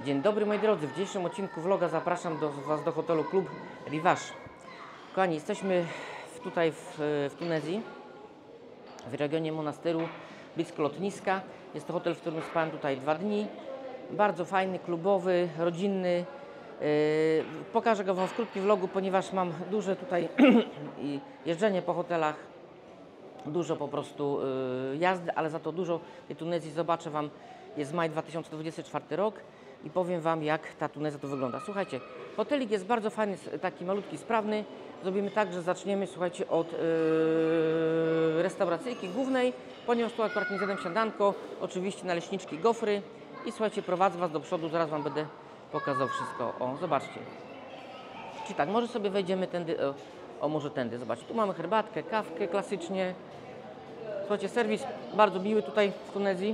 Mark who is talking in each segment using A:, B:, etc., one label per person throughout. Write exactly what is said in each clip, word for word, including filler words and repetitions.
A: Dzień dobry moi drodzy, w dzisiejszym odcinku vloga zapraszam do, Was do hotelu Klub Rivage. Kochani, jesteśmy w, tutaj w, w Tunezji, w regionie Monastyru, blisko lotniska. Jest to hotel, w którym spałem tutaj dwa dni. Bardzo fajny, klubowy, rodzinny. Yy, pokażę go Wam w krótkim vlogu, ponieważ mam duże tutaj jeżdżenie po hotelach. Dużo po prostu yy, jazdy, ale za to dużo tej Tunezji zobaczę Wam. Jest maj dwa tysiące dwudziesty czwarty rok i powiem Wam, jak ta Tunezja to wygląda. Słuchajcie, hotelik jest bardzo fajny, taki malutki, sprawny. Zrobimy tak, że zaczniemy, słuchajcie, od yy, restauracyjki głównej, ponieważ tu akurat nie zjadłem śniadanko, oczywiście naleśniczki, gofry i słuchajcie, prowadzę Was do przodu, zaraz Wam będę pokazał wszystko. O, zobaczcie. Czyli tak, może sobie wejdziemy tędy, o, o może tędy, zobaczcie. Tu mamy herbatkę, kawkę klasycznie. Słuchajcie, serwis bardzo miły tutaj w Tunezji.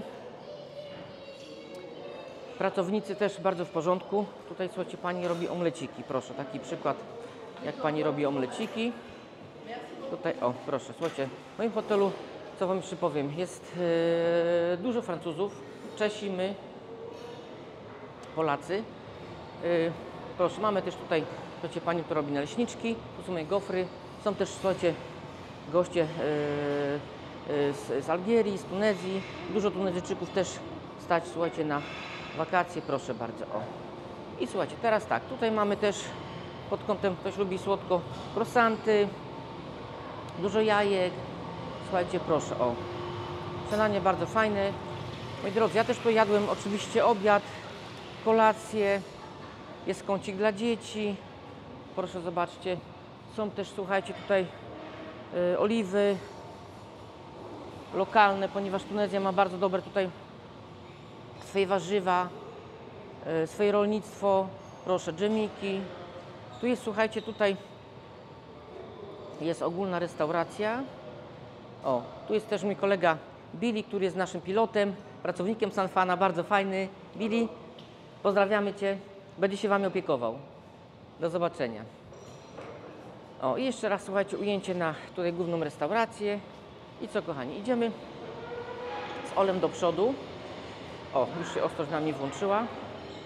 A: Pracownicy też bardzo w porządku. Tutaj, słuchajcie, pani robi omleciki. Proszę, taki przykład, jak pani robi omleciki. Tutaj, o, proszę, słuchajcie, w moim hotelu, co Wam jeszcze powiem, jest yy, dużo Francuzów, Czesi, my, Polacy. Yy, proszę, mamy też tutaj, słuchajcie, pani, która robi naleśniczki. Tu są moje gofry. Są też, słuchajcie, goście yy, yy, z, z Algierii, z Tunezji. Dużo Tunezyjczyków też stać, słuchajcie, na wakacje, proszę bardzo, o. I słuchajcie, teraz tak, tutaj mamy też pod kątem, ktoś lubi słodko, croissanty, dużo jajek, słuchajcie, proszę, o. Śniadanie bardzo fajne. Moi drodzy, ja też tu jadłem oczywiście obiad, kolację, jest kącik dla dzieci, proszę zobaczcie, są też, słuchajcie, tutaj y, oliwy lokalne, ponieważ Tunezja ma bardzo dobre tutaj swoje warzywa, y, swoje rolnictwo, proszę, dżemiki. Tu jest, słuchajcie, tutaj jest ogólna restauracja. O, tu jest też mój kolega Billy, który jest naszym pilotem, pracownikiem Sanfana, bardzo fajny. Billy, pozdrawiamy Cię, będzie się Wami opiekował. Do zobaczenia. O, i jeszcze raz, słuchajcie, ujęcie na tutaj główną restaurację. I co, kochani, idziemy z Olem do przodu. O, już się ostrość na mnie włączyła. Yy,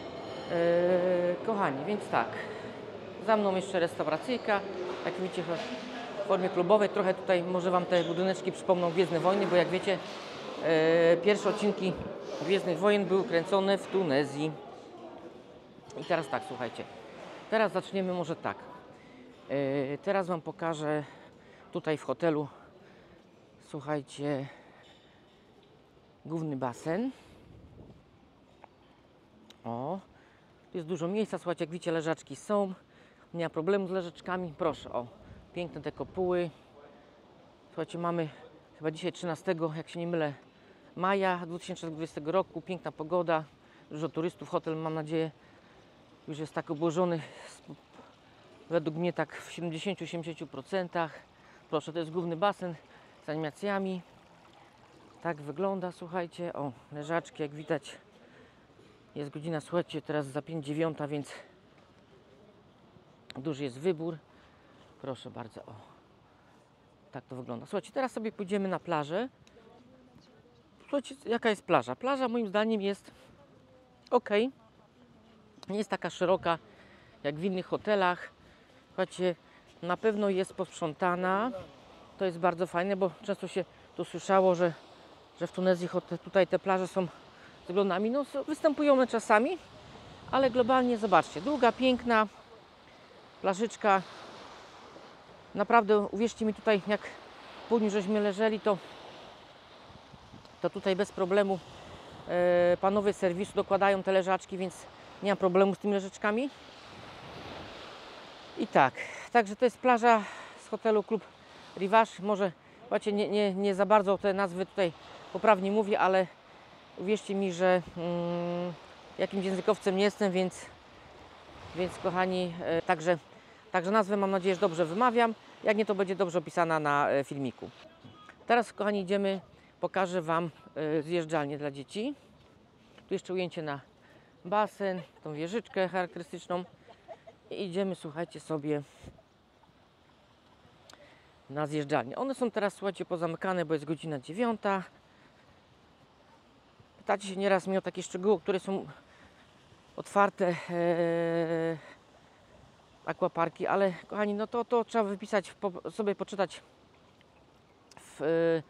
A: kochani, więc tak, za mną jeszcze restauracyjka, jak widzicie, w formie klubowej. Trochę tutaj może Wam te budyneczki przypomną Gwiezdne Wojny, bo jak wiecie, yy, pierwsze odcinki Gwiezdnych Wojen były kręcone w Tunezji. I teraz tak, słuchajcie, teraz zaczniemy może tak. Yy, teraz Wam pokażę tutaj w hotelu, słuchajcie, główny basen. O, tu jest dużo miejsca, słuchajcie, jak widzicie, leżaczki są, nie ma problemu z leżaczkami, proszę, o, piękne te kopuły. Słuchajcie, mamy chyba dzisiaj trzynastego, jak się nie mylę, maja dwa tysiące dwudziestego roku, piękna pogoda, dużo turystów, hotel, mam nadzieję, już jest tak obłożony, według mnie tak w siedemdziesięciu do osiemdziesięciu procent. Proszę, to jest główny basen z animacjami, tak wygląda, słuchajcie, o, leżaczki, jak widać. Jest godzina, słuchajcie, teraz za pięć dziewiąta, więc duży jest wybór. Proszę bardzo, o. Tak to wygląda. Słuchajcie, teraz sobie pójdziemy na plażę. Słuchajcie, jaka jest plaża? Plaża moim zdaniem jest ok. Nie jest taka szeroka jak w innych hotelach. Słuchajcie, na pewno jest posprzątana. To jest bardzo fajne, bo często się tu słyszało, że, że w Tunezji tutaj te plaże są z oglądami, no występują one czasami, ale globalnie zobaczcie, długa, piękna plażyczka. Naprawdę, uwierzcie mi, tutaj jak w południu żeśmy leżeli, to, to tutaj bez problemu e, panowie z serwisu dokładają te leżaczki, więc nie ma problemu z tymi leżaczkami. I tak, także to jest plaża z hotelu Klub Rivage. Może, słuchajcie, nie, nie, nie za bardzo te nazwy tutaj poprawnie mówię, ale uwierzcie mi, że mm, jakimś językowcem nie jestem, więc, więc kochani, e, także, także nazwę mam nadzieję, że dobrze wymawiam. Jak nie, to będzie dobrze opisana na e, filmiku. Teraz, kochani, idziemy, pokażę Wam e, zjeżdżalnię dla dzieci. Tu jeszcze ujęcie na basen, tą wieżyczkę charakterystyczną. I idziemy, słuchajcie, sobie na zjeżdżalnię. One są teraz, słuchajcie, pozamykane, bo jest godzina dziewiąta. Pytacie się nieraz mnie o takie szczegóły, które są otwarte e, aquaparki, ale kochani, no to, to trzeba wypisać, po, sobie poczytać w,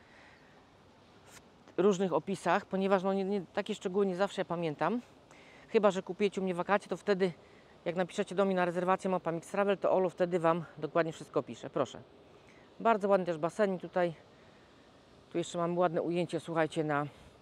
A: w różnych opisach, ponieważ no, nie, nie, takie szczegóły nie zawsze ja pamiętam. Chyba że kupujecie u mnie wakacje, to wtedy jak napiszecie do mnie na rezerwację Mapa Mix Travel, to Olu wtedy Wam dokładnie wszystko pisze. Proszę. Bardzo ładny też basenik tutaj. Tu jeszcze mamy ładne ujęcie, słuchajcie, na,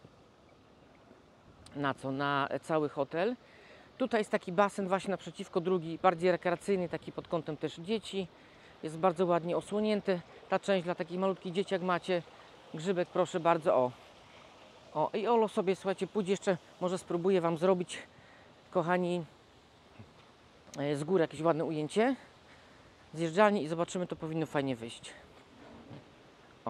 A: na co? Na cały hotel. Tutaj jest taki basen właśnie naprzeciwko, drugi, bardziej rekreacyjny, taki pod kątem też dzieci. Jest bardzo ładnie osłonięty. Ta część dla takich malutkich dzieci, jak macie. Grzybek, proszę bardzo, o. O, i Olo sobie, słuchajcie, pójdzie jeszcze, może spróbuję Wam zrobić, kochani, z góry jakieś ładne ujęcie. Zjeżdżalni i zobaczymy, to powinno fajnie wyjść. O.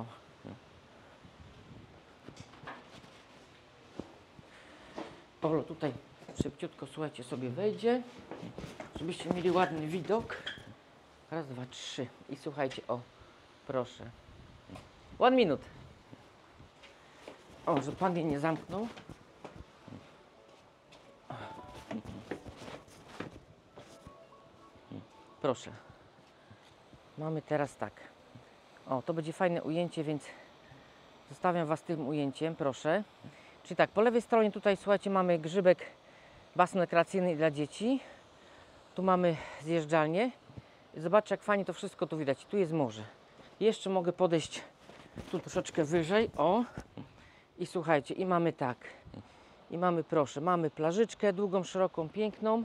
A: Olo tutaj szybciutko, słuchajcie, sobie wejdzie, żebyście mieli ładny widok. Raz, dwa, trzy. I słuchajcie, o, proszę. One minut. O, że Pan mnie nie zamknął. Proszę. Mamy teraz tak. O, to będzie fajne ujęcie, więc zostawiam Was tym ujęciem, proszę. Czyli tak, po lewej stronie tutaj, słuchajcie, mamy grzybek, basen rekreacyjny dla dzieci. Tu mamy zjeżdżalnię. Zobaczcie, jak fajnie to wszystko tu widać. Tu jest morze. Jeszcze mogę podejść tu troszeczkę wyżej. O. I słuchajcie, i mamy tak. I mamy, proszę, mamy plażyczkę długą, szeroką, piękną.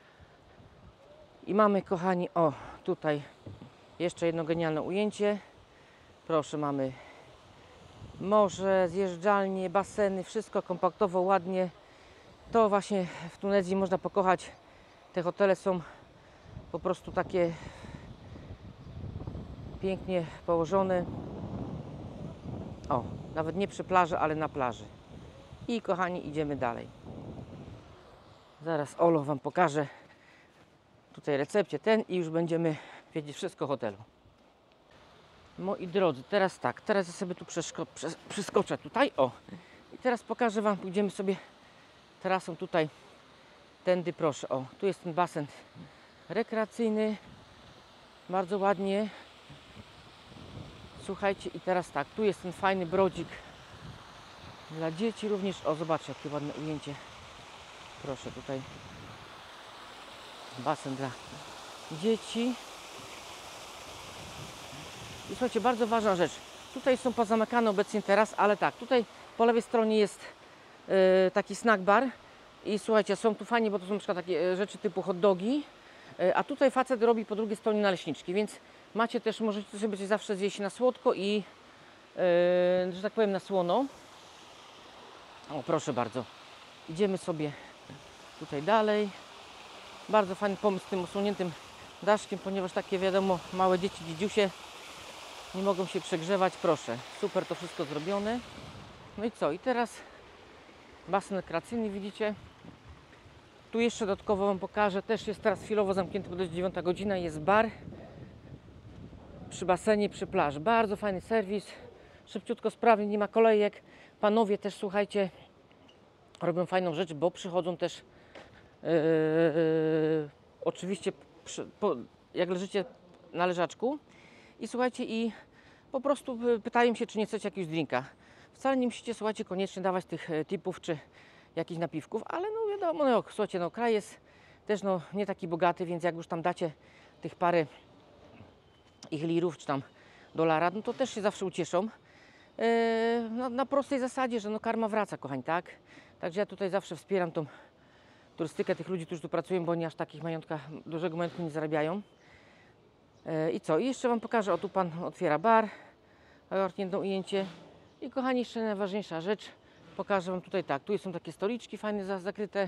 A: I mamy, kochani, o, tutaj jeszcze jedno genialne ujęcie. Proszę, mamy morze, zjeżdżalnie, baseny, wszystko kompaktowo, ładnie. To właśnie w Tunezji można pokochać. Te hotele są po prostu takie pięknie położone. O, nawet nie przy plaży, ale na plaży. I kochani, idziemy dalej. Zaraz Olo Wam pokaże tutaj recepcję ten i już będziemy wiedzieć wszystko o hotelu. Moi drodzy, teraz tak, teraz ja sobie tu przeskoczę tutaj, o. I teraz pokażę Wam, pójdziemy sobie trasą tutaj, tędy, proszę, o. Tu jest ten basen rekreacyjny, bardzo ładnie. Słuchajcie, i teraz tak, tu jest ten fajny brodzik dla dzieci również. O, zobaczcie, jakie ładne ujęcie. Proszę, tutaj basen dla dzieci. I słuchajcie, bardzo ważna rzecz. Tutaj są pozamykane obecnie teraz, ale tak, tutaj po lewej stronie jest yy, taki snack bar. I słuchajcie, są tu fajnie, bo to są na przykład takie rzeczy typu hot dogi. Yy, a tutaj facet robi po drugiej stronie naleśniczki, więc macie też, możecie sobie coś zawsze zjeść na słodko i, yy, że tak powiem, na słono. O, proszę bardzo. Idziemy sobie tutaj dalej. Bardzo fajny pomysł z tym usuniętym daszkiem, ponieważ takie, wiadomo, małe dzieci, dziedziusie nie mogą się przegrzewać. Proszę, super to wszystko zrobione. No i co? I teraz basen rekreacyjny, widzicie? Tu jeszcze dodatkowo Wam pokażę, też jest teraz chwilowo zamknięty, bo to jest dziewiąta godzina, jest bar przy basenie, przy plaży. Bardzo fajny serwis, szybciutko, sprawnie, nie ma kolejek. Panowie też, słuchajcie, robią fajną rzecz, bo przychodzą też yy, yy, oczywiście przy, po, jak leżycie na leżaczku i słuchajcie, i po prostu pytają się, czy nie chcecie jakiegoś drinka. Wcale nie musicie, słuchajcie, koniecznie dawać tych tipów czy jakichś napiwków, ale no wiadomo, no, słuchajcie, no kraj jest też no, nie taki bogaty, więc jak już tam dacie tych parę ich lirów czy tam dolara, no to też się zawsze ucieszą. Yy, no, na prostej zasadzie, że no karma wraca, kochani, tak? Także ja tutaj zawsze wspieram tą turystykę tych ludzi, którzy tu pracują, bo oni aż takich majątka, dużego majątku nie zarabiają. Yy, I co? I jeszcze Wam pokażę, o tu Pan otwiera bar, jedno ujęcie. I kochani, jeszcze najważniejsza rzecz, pokażę Wam tutaj tak, tu są takie stoliczki fajne, zakryte.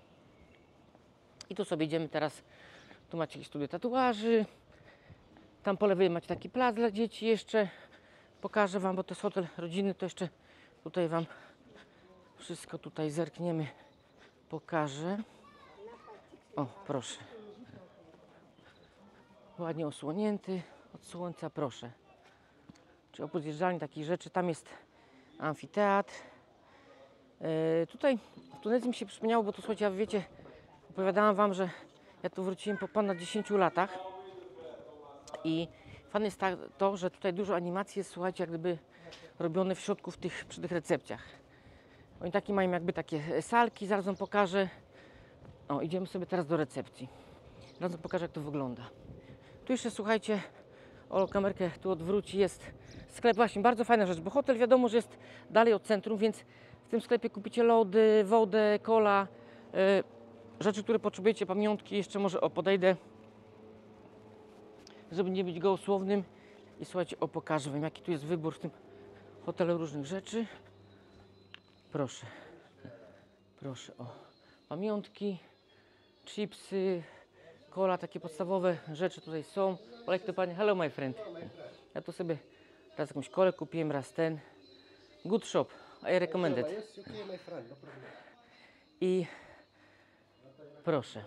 A: I tu sobie idziemy teraz, tu macie jakieś studio tatuaży, tam po lewej macie taki plac dla dzieci jeszcze. Pokażę Wam, bo to jest hotel rodzinny, to jeszcze tutaj Wam wszystko tutaj zerkniemy, pokażę. O, proszę. Ładnie osłonięty od słońca, proszę. Czy oprócz zjeżdżalni takich rzeczy, tam jest amfiteatr. Yy, tutaj w Tunezji mi się przypomniało, bo to słuchajcie, wiecie, opowiadałam Wam, że ja tu wróciłem po ponad dziesięciu latach i fajne jest ta, to, że tutaj dużo animacji jest, słuchajcie, jak gdyby robione w środku w tych, przy tych recepcjach. Oni takie mają jakby takie salki, zaraz Wam pokażę. O, idziemy sobie teraz do recepcji. Zaraz Wam pokażę, jak to wygląda. Tu jeszcze, słuchajcie, o, kamerkę tu odwróci, jest sklep, właśnie bardzo fajna rzecz, bo hotel wiadomo, że jest dalej od centrum, więc w tym sklepie kupicie lody, wodę, cola, yy, rzeczy, które potrzebujecie, pamiątki. Jeszcze może o, podejdę, żeby nie być gołosłownym. I słuchajcie, o, pokażę Wam, jaki tu jest wybór w tym hotelu różnych rzeczy. Proszę, proszę, o, pamiątki, chipsy, cola, takie podstawowe rzeczy tutaj są. Like to Pani, hello my friend. Ja tu sobie raz jakąś kolę kupiłem, raz ten. Good shop, I recommend it. I proszę.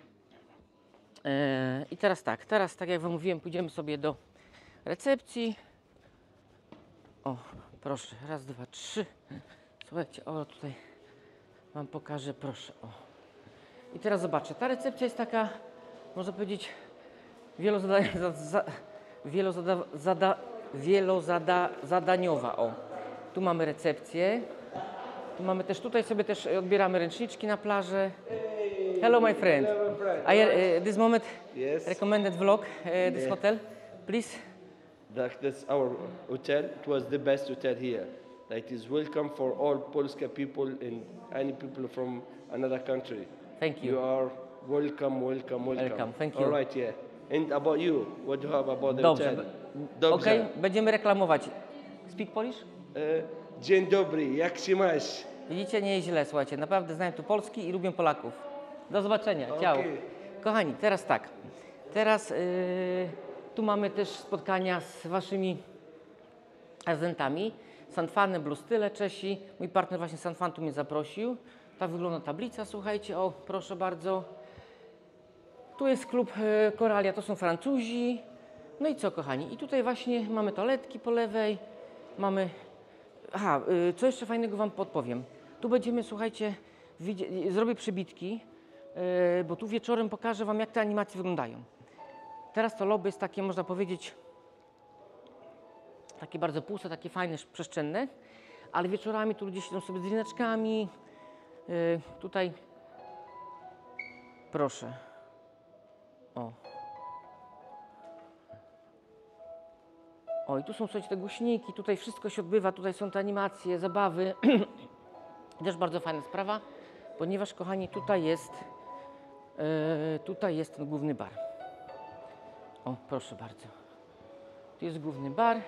A: Eee, I teraz tak, teraz tak jak Wam mówiłem, pójdziemy sobie do recepcji. O, proszę, raz, dwa, trzy. Słuchajcie, o, tutaj Wam pokażę, proszę, o. I teraz zobaczcie, ta recepcja jest taka, można powiedzieć, wielozada, za, za, wielozada, zada, wielozada, zadaniowa, o. Tu mamy recepcję, tu mamy też, tutaj sobie też odbieramy ręczniczki na plażę. Hello my friend, I, uh, this moment
B: Yes.
A: recommended vlog, uh, this
B: Yeah.
A: hotel, please.
B: That, that's our hotel. It was the best hotel here. That is welcome for all Polska people and any people from another country.
A: Thank you.
B: You are welcome, welcome, welcome.
A: Welcome, thank you.
B: All right, yeah. And about you, what do you have about the
A: Dobrze.
B: hotel?
A: Okej, będziemy reklamować. Speak Polish?
B: E, dzień dobry, jak się masz?
A: Widzicie, nie jest źle, słuchajcie, naprawdę znają tu Polski i lubią Polaków. Do zobaczenia, ciao.
B: Okej.
A: Kochani, teraz tak, teraz yy, tu mamy też spotkania z waszymi azentami. Sanfany, Blue Style, Czesi. Mój partner właśnie Sanfan tu mnie zaprosił. Tak wygląda tablica, słuchajcie, o, proszę bardzo. Tu jest klub yy, Coralia, to są Francuzi. No i co, kochani, i tutaj właśnie mamy toaletki po lewej, mamy... Aha, yy, co jeszcze fajnego Wam podpowiem. Tu będziemy, słuchajcie, widzi- zrobię przybitki, yy, bo tu wieczorem pokażę Wam, jak te animacje wyglądają. Teraz to lobby jest takie, można powiedzieć, takie bardzo puste, takie fajne, sz- przestrzenne, ale wieczorami tu ludzie siedzą sobie z drineczkami. Yy, tutaj, proszę, o. O, i tu są, słuchajcie, te głośniki, tutaj wszystko się odbywa, tutaj są te animacje, zabawy. Też bardzo fajna sprawa, ponieważ, kochani, tutaj jest, yy, tutaj jest ten główny bar. O, proszę bardzo. Tu jest główny bar.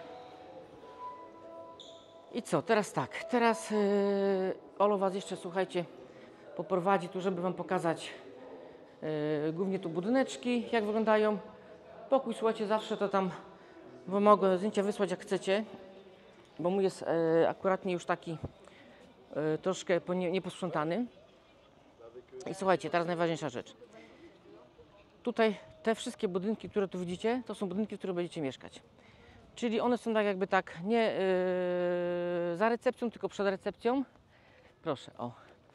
A: I co, teraz tak, teraz yy, Olo Was jeszcze, słuchajcie, poprowadzi tu, żeby Wam pokazać yy, głównie tu budyneczki, jak wyglądają. Pokój, słuchajcie, zawsze to tam, bo mogę zdjęcia wysłać jak chcecie, bo mój jest yy, akuratnie już taki yy, troszkę po- nie- nieposprzątany. I słuchajcie, teraz najważniejsza rzecz. Tutaj te wszystkie budynki, które tu widzicie, to są budynki, w których będziecie mieszkać. Czyli one są tak jakby tak nie yy, za recepcją, tylko przed recepcją. Proszę, o.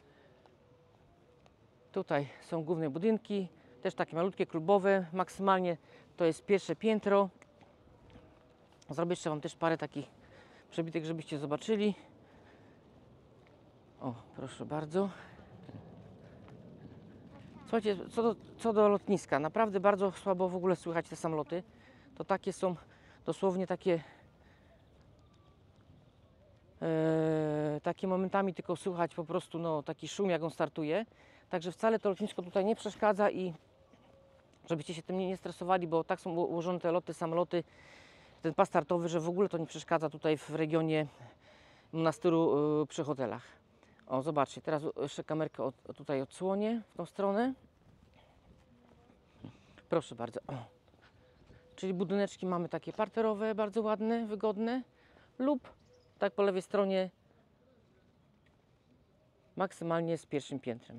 A: Tutaj są główne budynki, też takie malutkie, klubowe. Maksymalnie to jest pierwsze piętro. Zrobię jeszcze Wam też parę takich przebitek, żebyście zobaczyli. O, proszę bardzo. Słuchajcie, co do, co do lotniska, naprawdę bardzo słabo w ogóle słychać te samoloty. To takie są dosłownie takie, e, takie momentami tylko słychać po prostu no, taki szum, jak on startuje. Także wcale to lotnisko tutaj nie przeszkadza i żebyście się tym nie, nie stresowali, bo tak są u- ułożone te loty, samoloty, ten pas startowy, że w ogóle to nie przeszkadza tutaj w regionie monastyru e, przy hotelach. O, zobaczcie, teraz jeszcze kamerkę od, tutaj odsłonię w tą stronę. Proszę bardzo. O. Czyli budyneczki mamy takie parterowe, bardzo ładne, wygodne, lub tak po lewej stronie maksymalnie z pierwszym piętrem.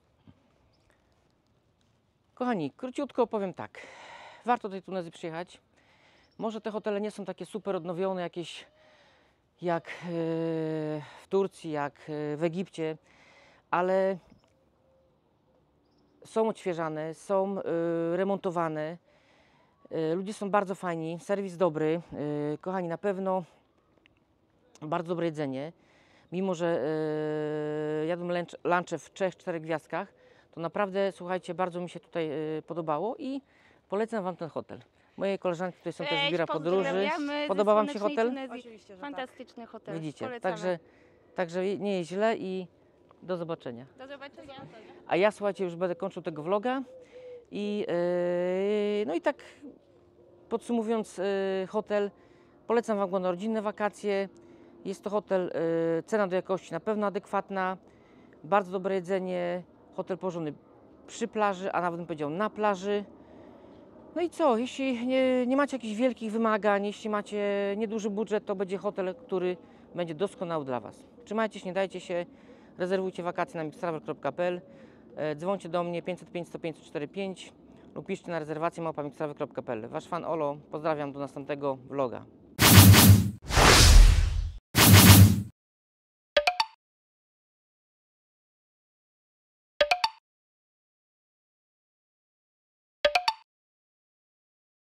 A: Kochani, króciutko opowiem tak. Warto do tej Tunezji przyjechać. Może te hotele nie są takie super odnowione, jakieś jak yy, w Turcji, jak yy, w Egipcie, ale są odświeżane, są y, remontowane. Y, ludzie są bardzo fajni, serwis dobry. Y, kochani, na pewno bardzo dobre jedzenie. Mimo że y, jadłem lunch, lunche w trzech, czterech gwiazdkach, to naprawdę, słuchajcie, bardzo mi się tutaj y, podobało i polecam Wam ten hotel. Moje koleżanki tutaj są też z
C: Cześć,
A: biura podróży.
C: pozdrawiamy ze
A: Podoba Wam się
C: słonecznej
A: hotel?
C: Tunezji.
D: Oczywiście, że
C: Fantastyczny hotel.
A: Widzicie,
C: Polecamy.
A: także, także nie jest źle i do zobaczenia.
C: Do zobaczenia.
A: A ja, słuchajcie, już będę kończył tego vloga i yy, no i tak podsumowując, yy, hotel polecam Wam go na rodzinne wakacje. Jest to hotel, yy, cena do jakości na pewno adekwatna, bardzo dobre jedzenie, hotel położony przy plaży, a nawet bym powiedział na plaży. No i co, jeśli nie, nie macie jakichś wielkich wymagań, jeśli macie nieduży budżet, to będzie hotel, który będzie doskonały dla Was. Trzymajcie się, nie dajcie się, rezerwujcie wakacje na mixtravel kropka p l, e, dzwońcie do mnie pięćset pięć sto pięć cztery pięć lub piszcie na rezerwację małpa mixtravel kropka p l. Wasz fan Olo, pozdrawiam, do następnego vloga.